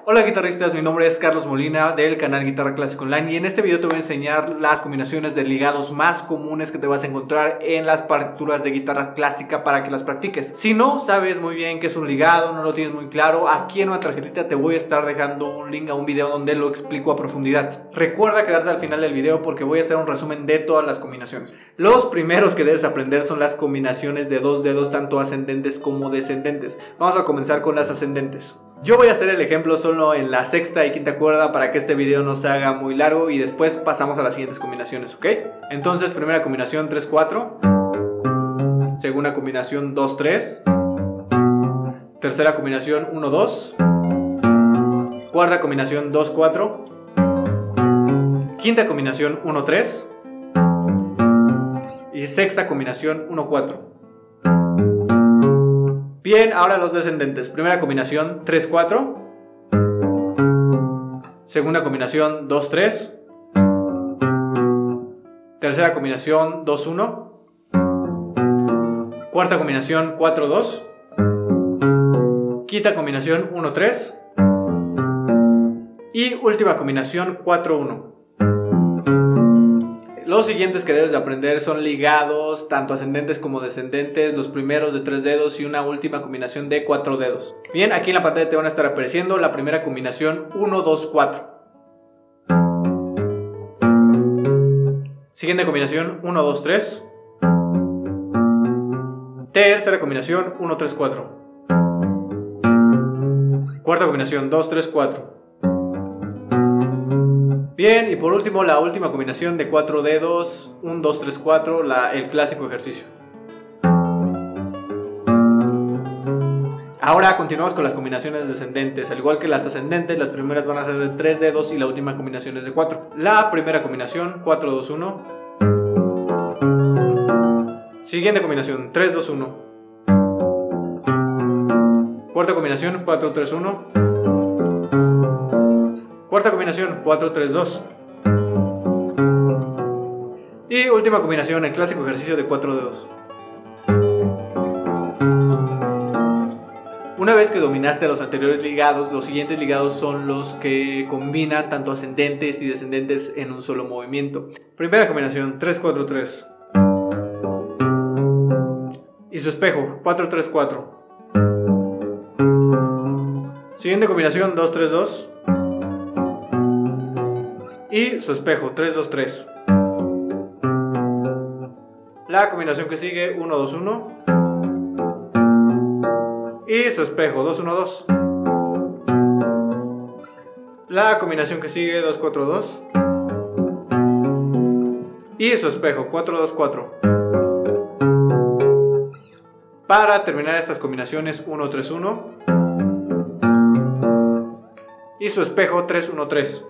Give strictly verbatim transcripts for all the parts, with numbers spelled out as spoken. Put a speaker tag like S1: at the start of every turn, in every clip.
S1: Hola guitarristas, mi nombre es Carlos Molina del canal Guitarra Clásica Online y en este video te voy a enseñar las combinaciones de ligados más comunes que te vas a encontrar en las partituras de guitarra clásica para que las practiques. Si no sabes muy bien qué es un ligado, no lo tienes muy claro, aquí en una tarjetita te voy a estar dejando un link a un video donde lo explico a profundidad. Recuerda quedarte al final del video porque voy a hacer un resumen de todas las combinaciones. Los primeros que debes aprender son las combinaciones de dos dedos, tanto ascendentes como descendentes. Vamos a comenzar con las ascendentes. Yo voy a hacer el ejemplo solo en la sexta y quinta cuerda para que este video no se haga muy largo y después pasamos a las siguientes combinaciones, ¿ok? Entonces, primera combinación tres cuatro, segunda combinación dos tres, tercera combinación uno dos, cuarta combinación dos cuatro, quinta combinación uno tres y sexta combinación uno cuatro. Bien, ahora los descendentes. Primera combinación tres cuatro, segunda combinación dos tres, tercera combinación dos uno, cuarta combinación cuatro dos, quinta combinación uno tres y última combinación cuatro uno. Los siguientes que debes de aprender son ligados, tanto ascendentes como descendentes, los primeros de tres dedos y una última combinación de cuatro dedos. Bien, aquí en la pantalla te van a estar apareciendo la primera combinación uno dos cuatro. Siguiente combinación uno dos tres. Tercera combinación uno tres cuatro. Cuarta combinación dos tres cuatro. Bien, y por último la última combinación de cuatro dedos, uno dos tres cuatro, la, el clásico ejercicio. Ahora continuamos con las combinaciones descendentes. Al igual que las ascendentes, las primeras van a ser de tres dedos y la última combinación es de cuatro. La primera combinación cuatro dos uno. Siguiente combinación tres dos uno. Cuarta combinación cuatro tres uno. Cuarta combinación cuatro tres dos. Y última combinación, el clásico ejercicio de cuatro dedos. Una vez que dominaste los anteriores ligados, los siguientes ligados son los que combinan tanto ascendentes y descendentes en un solo movimiento. Primera combinación tres cuatro tres. Y su espejo cuatro tres cuatro. Siguiente combinación dos tres dos. Y su espejo tres dos tres. La combinación que sigue uno dos uno. Y su espejo dos uno dos. La combinación que sigue dos cuatro dos. Y su espejo cuatro dos cuatro. Para terminar estas combinaciones uno tres uno. Y su espejo tres uno tres.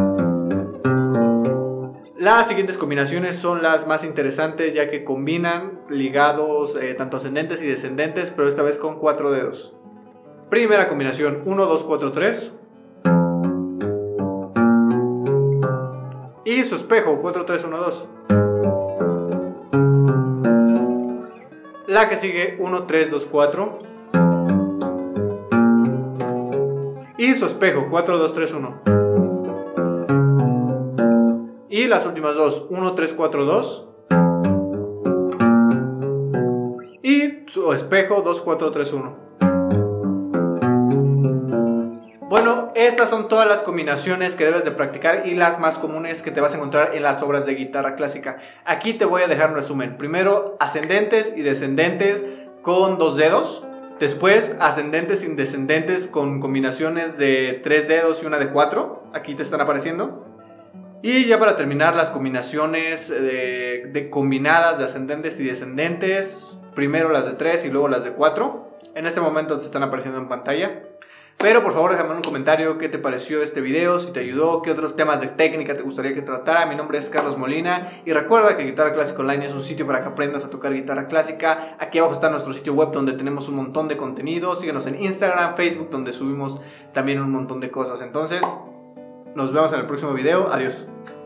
S1: Las siguientes combinaciones son las más interesantes ya que combinan ligados eh, tanto ascendentes y descendentes, pero esta vez con cuatro dedos. Primera combinación uno dos cuatro tres. Y su espejo cuatro tres uno dos. La que sigue uno tres dos cuatro. Y su espejo cuatro dos tres uno. Y las últimas dos, uno tres cuatro dos. Y su espejo dos cuatro tres uno. Bueno, estas son todas las combinaciones que debes de practicar y las más comunes que te vas a encontrar en las obras de guitarra clásica. Aquí te voy a dejar un resumen. Primero, ascendentes y descendentes con dos dedos. Después, ascendentes y descendentes con combinaciones de tres dedos y una de cuatro. Aquí te están apareciendo. Y ya para terminar, las combinaciones de, de combinadas de ascendentes y descendentes. Primero las de tres y luego las de cuatro. En este momento te están apareciendo en pantalla. Pero por favor déjame en un comentario qué te pareció este video, si te ayudó, qué otros temas de técnica te gustaría que tratara. Mi nombre es Carlos Molina y recuerda que Guitarra Clásica Online es un sitio para que aprendas a tocar guitarra clásica. Aquí abajo está nuestro sitio web donde tenemos un montón de contenido. Síguenos en Instagram, Facebook, donde subimos también un montón de cosas. Entonces, nos vemos en el próximo video. Adiós.